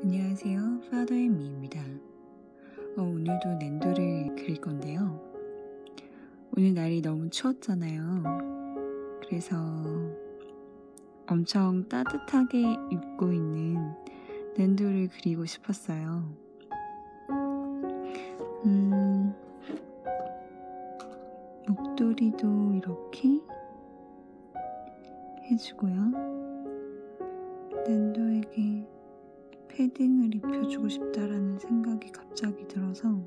안녕하세요. 파더앤미입니다. 오늘도 낸도를 그릴 건데요. 오늘 날이 너무 추웠잖아요. 그래서 엄청 따뜻하게 입고 있는 낸도를 그리고 싶었어요. 목도리도 이렇게 해주고요. 낸도에게 패딩을 입혀주고 싶다라는 생각이 갑자기 들어서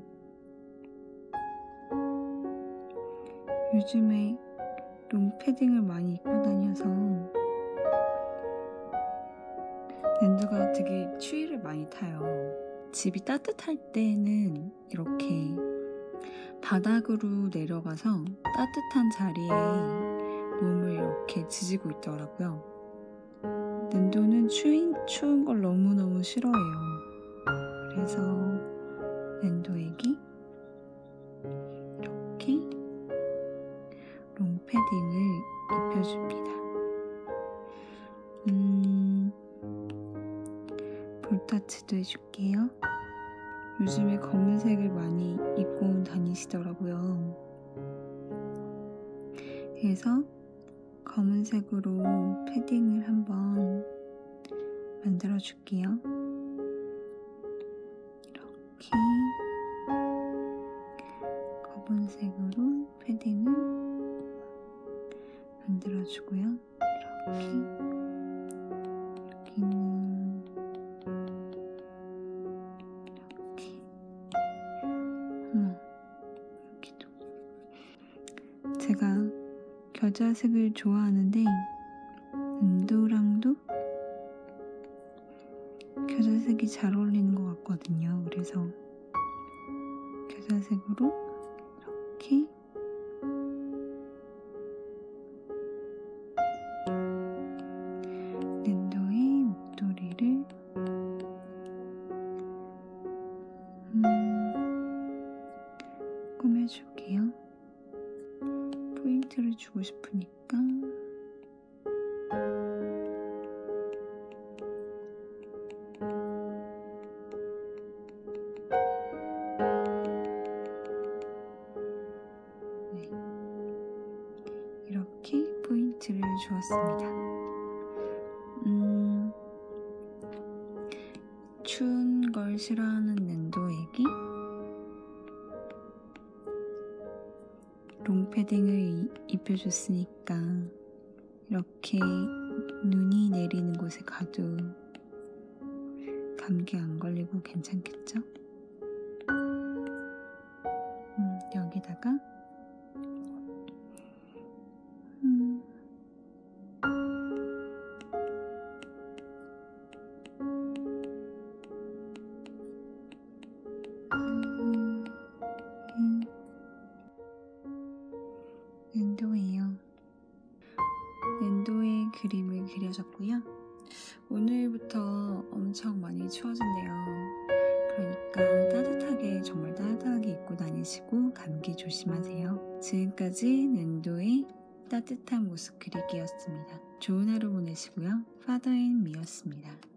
요즘에 롱패딩을 많이 입고 다녀서 낸도가 되게 추위를 많이 타요. 집이 따뜻할 때는 이렇게 바닥으로 내려가서 따뜻한 자리에 몸을 이렇게 지지고 있더라고요. 낸도는 추운 걸 너무너무 싫어해요. 그래서 낸도에게 이렇게 롱패딩을 입혀줍니다. 볼터치도 해줄게요. 요즘에 검은색을 많이 입고 다니시더라고요. 그래서 검은색으로 패딩을 한번 만들어 줄게요. 이렇게 검은색으로 패딩을 만들어 주고요. 여기는 이렇게 여기도 제가 겨자색을 좋아하는데 낸도랑도 겨자색이 잘 어울리는 것 같거든요. 그래서 겨자색으로 이렇게 낸도의 목도리를 꾸며줄게요. 포인트를 주고 싶으니까 이렇게 포인트를 주었습니다. 추운 걸 싫어하는 낸도에게 롱패딩을 입혀줬으니까 이렇게 눈이 내리는 곳에 가도 감기 안 걸리고 괜찮겠죠? 여기다가 낸도예요. 낸도의 그림을 그려줬고요. 오늘부터 엄청 많이 추워진대요. 그러니까 정말 따뜻하게 입고 다니시고 감기 조심하세요. 지금까지 낸도의 따뜻한 모습 그리기였습니다. 좋은 하루 보내시고요. 파더앤미였습니다.